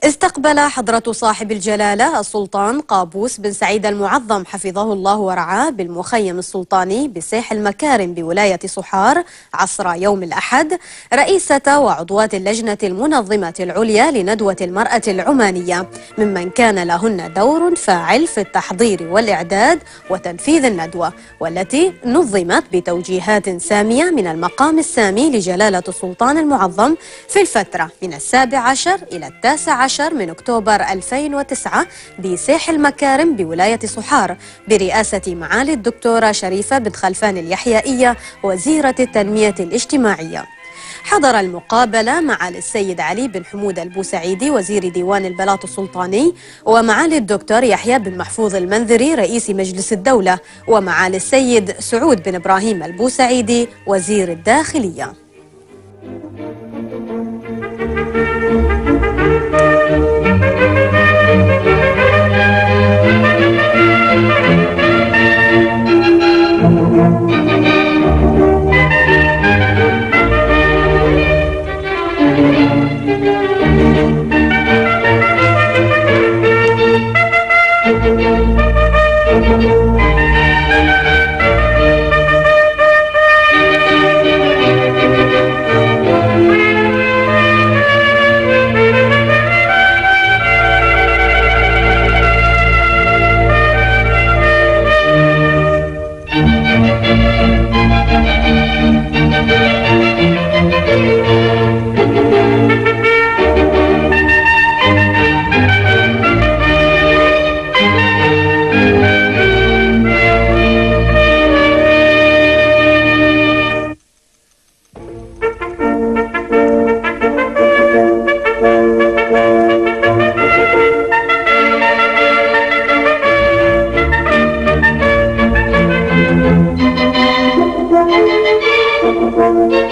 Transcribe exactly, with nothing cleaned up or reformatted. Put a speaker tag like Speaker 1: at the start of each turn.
Speaker 1: استقبل حضرة صاحب الجلالة السلطان قابوس بن سعيد المعظم حفظه الله ورعاه بالمخيم السلطاني بسيح المكارم بولاية صحار عصر يوم الأحد رئيسة وعضوات اللجنة المنظمة العليا لندوة المرأة العمانية، ممن كان لهن دور فاعل في التحضير والإعداد وتنفيذ الندوة، والتي نظمت بتوجيهات سامية من المقام السامي لجلالة السلطان المعظم في الفترة من السابع عشر إلى التاسع عشر من أكتوبر ألفين وتسعة بسيح المكارم بولاية صحار برئاسة معالي الدكتورة شريفة بن خلفان اليحيائية وزيرة التنمية الاجتماعية. حضر المقابلة معالي السيد علي بن حمود البوسعيدي وزير ديوان البلاط السلطاني، ومعالي الدكتور يحيى بن محفوظ المنذري رئيس مجلس الدولة، ومعالي السيد سعود بن إبراهيم البوسعيدي وزير الداخلية.
Speaker 2: Thank you.